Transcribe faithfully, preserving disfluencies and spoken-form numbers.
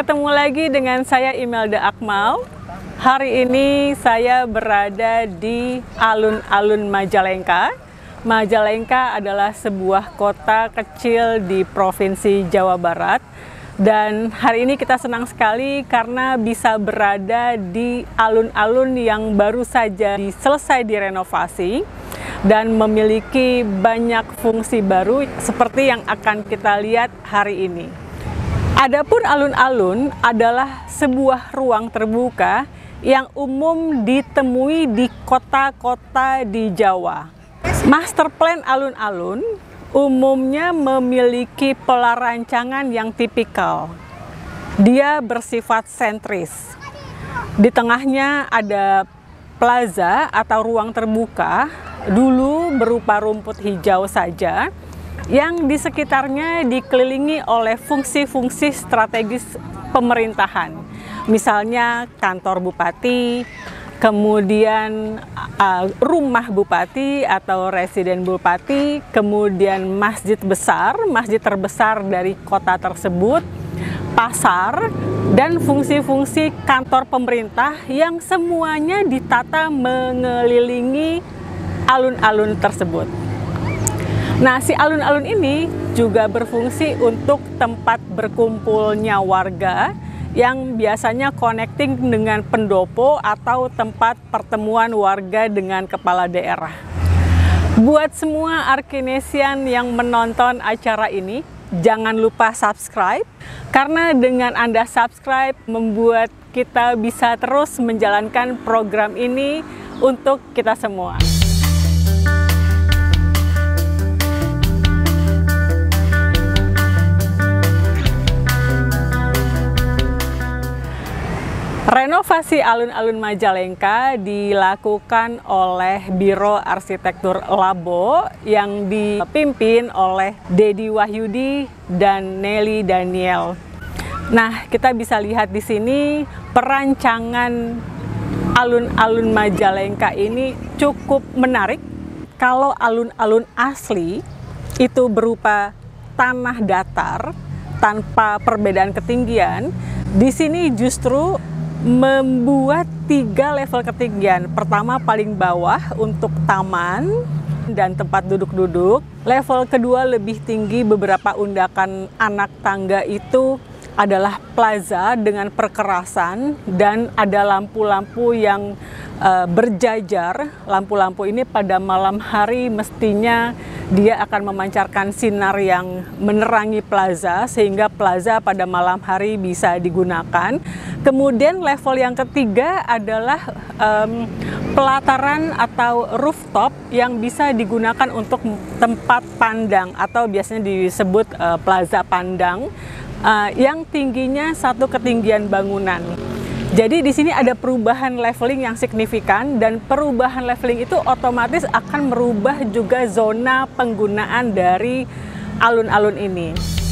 ketemu lagi dengan saya Imelda Akmal. Hari ini saya berada di alun-alun Majalengka. Majalengka adalah sebuah kota kecil di Provinsi Jawa Barat. Dan hari ini kita senang sekali karena bisa berada di alun-alun yang baru saja selesai direnovasi dan memiliki banyak fungsi baru seperti yang akan kita lihat hari ini. Adapun alun-alun adalah sebuah ruang terbuka yang umum ditemui di kota-kota di Jawa. Master plan alun-alun umumnya memiliki pola rancangan yang tipikal. Dia bersifat sentris. Di tengahnya ada plaza atau ruang terbuka, dulu berupa rumput hijau saja, yang di sekitarnya dikelilingi oleh fungsi-fungsi strategis pemerintahan. Misalnya kantor bupati, kemudian uh, rumah bupati atau residen bupati, kemudian masjid besar, masjid terbesar dari kota tersebut, pasar, dan fungsi-fungsi kantor pemerintah yang semuanya ditata mengelilingi alun-alun tersebut. Nah, si alun-alun ini juga berfungsi untuk tempat berkumpulnya warga yang biasanya connecting dengan pendopo atau tempat pertemuan warga dengan kepala daerah. Buat semua Arkinesian yang menonton acara ini, jangan lupa subscribe, karena dengan Anda subscribe membuat kita bisa terus menjalankan program ini untuk kita semua. Renovasi alun-alun Majalengka dilakukan oleh Biro Arsitektur Labo yang dipimpin oleh Dedi Wahyudi dan Nelly Daniel. Nah, kita bisa lihat di sini perancangan alun-alun Majalengka ini cukup menarik. Kalau alun-alun asli itu berupa tanah datar tanpa perbedaan ketinggian, di sini justru membuat tiga level ketinggian. Pertama paling bawah untuk taman dan tempat duduk-duduk. Level kedua lebih tinggi beberapa undakan anak tangga itu adalah plaza dengan perkerasan dan ada lampu-lampu yang uh, berjajar. Lampu-lampu ini pada malam hari mestinya dia akan memancarkan sinar yang menerangi plaza sehingga plaza pada malam hari bisa digunakan. Kemudian level yang ketiga adalah um, pelataran atau rooftop yang bisa digunakan untuk tempat pandang atau biasanya disebut uh, plaza pandang uh, yang tingginya satu ketinggian bangunan. Jadi di sini ada perubahan leveling yang signifikan dan perubahan leveling itu otomatis akan merubah juga zona penggunaan dari alun-alun ini.